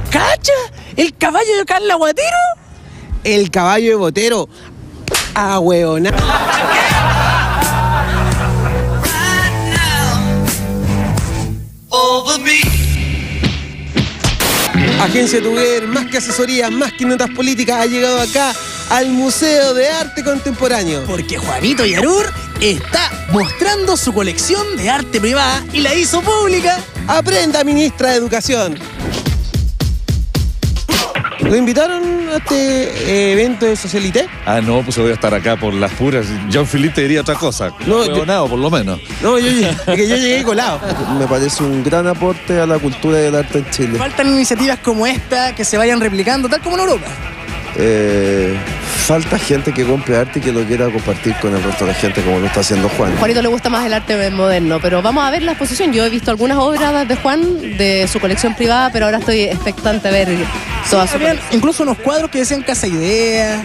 ¿Cacha? ¿El caballo de Carla Guatero? El caballo de Botero. Ah, huevona. Agencia Tuguer, más que asesorías, más que notas políticas, ha llegado acá al Museo de Arte Contemporáneo. Porque Juanito Yarur está mostrando su colección de arte privada y la hizo pública. Aprenda, ministra de Educación. ¿Lo invitaron a este evento de Socialité? Ah, no, pues voy a estar acá por las puras. Jean-Philippe te diría otra cosa. No, Huevonao, por lo menos. No, es que yo llegué colado. Me parece un gran aporte a la cultura y el arte en Chile. Faltan iniciativas como esta que se vayan replicando, tal como en Europa. Falta gente que compre arte y que lo quiera compartir con el resto de la gente como lo está haciendo Juan. Juanito le gusta más el arte moderno, pero vamos a ver la exposición. Yo he visto algunas obras de Juan, de su colección privada, pero ahora estoy expectante a ver toda su Habían colección. incluso unos cuadros que decían Casa Idea.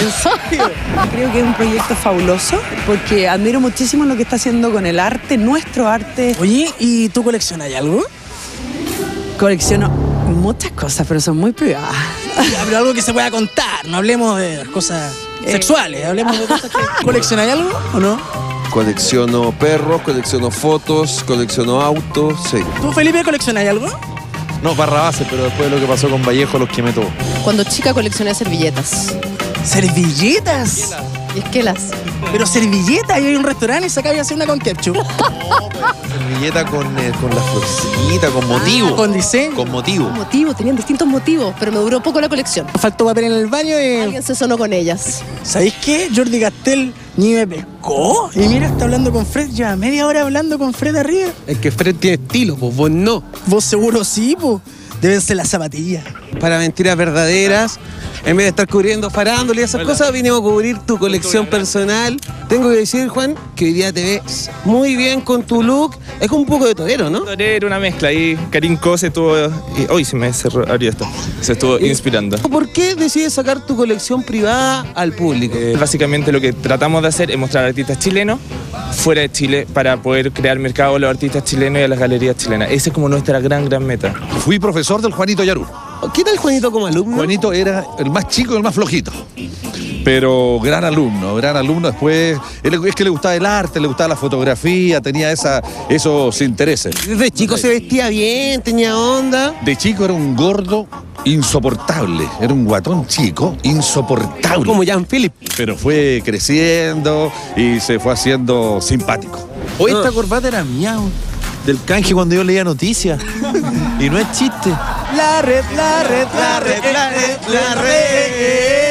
Creo que es un proyecto fabuloso porque admiro muchísimo lo que está haciendo con el arte, nuestro arte. Oye, ¿y tú coleccionas algo? Colecciono muchas cosas, pero son muy privadas. Ya, pero algo que se pueda contar, no hablemos de las cosas sexuales, hablemos de cosas que... ¿Coleccionáis algo o no? Colecciono perros, colecciono fotos, colecciono autos, sí. ¿Tú, Felipe, coleccionáis algo? No, Barrabase, pero después de lo que pasó con Vallejo los quemé todo. Cuando chica coleccioné servilletas ¿Servilletas? y esquelas. Pero servilletas, yo hay un restaurante y se acaba de hacer una con ketchup. Servilleta con la florcita, con motivo. Con diseño. Con motivo. Motivos, tenían distintos motivos, pero me duró poco la colección. Faltó papel en el baño y... Alguien se sonó con ellas. ¿Sabéis qué? Jordi Castel ni me pescó. Y mira, está hablando con Fred, ya media hora hablando con Fred arriba. Es que Fred tiene estilo, pues vos no. Vos seguro sí, pues. Deben ser las zapatillas. Para mentiras verdaderas, en vez de estar cubriendo farándula y esas cosas, vinimos a cubrir tu colección personal. Tengo que decir, Juan, que hoy día te ves muy bien con tu look. Es como un poco de torero, ¿no? Torero, una mezcla ahí. Karim Co se estuvo... Hoy se me cerró, abrió esto. Se estuvo inspirando. ¿Por qué decides sacar tu colección privada al público? Básicamente lo que tratamos de hacer es mostrar a artistas chilenos fuera de Chile para poder crear mercado a los artistas chilenos y a las galerías chilenas. Esa es como nuestra gran meta. Fui profesor del Juanito Yarur. ¿Qué tal Juanito como alumno? Juanito era el más chico y el más flojito. Pero gran alumno. Después, es que le gustaba el arte, le gustaba la fotografía, tenía esos intereses. Desde chico se vestía bien, tenía onda. De chico era un gordo insoportable, era un guatón chico insoportable. Como Jean-Philippe. Pero fue creciendo y se fue haciendo simpático. Hoy esta corbata era mía, del canje cuando yo leía noticias. Y no es chiste. La red, la red, la red, la red, la red.